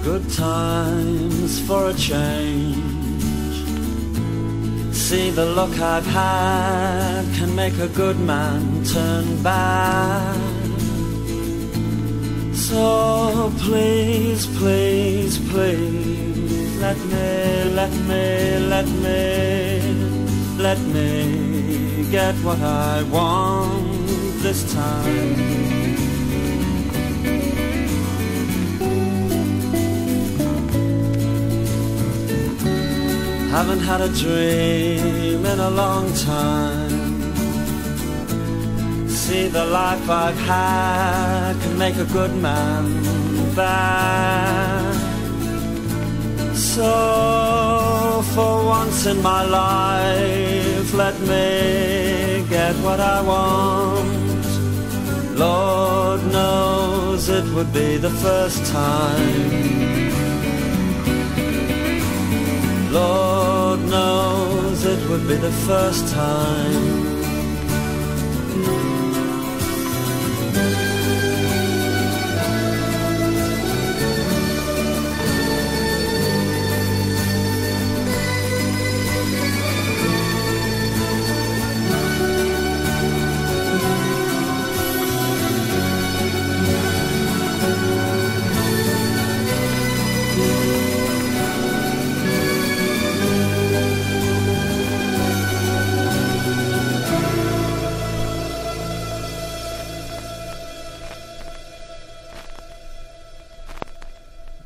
Good times for a change. See, the look I've had can make a good man turn bad. So please, please, please, let me get what I want this time. Haven't had a dream in a long time. See, the life I've had can make a good man bad. So for once in my life, let me get what I want. Lord knows it would be the first time. Lord knows it would be the first time.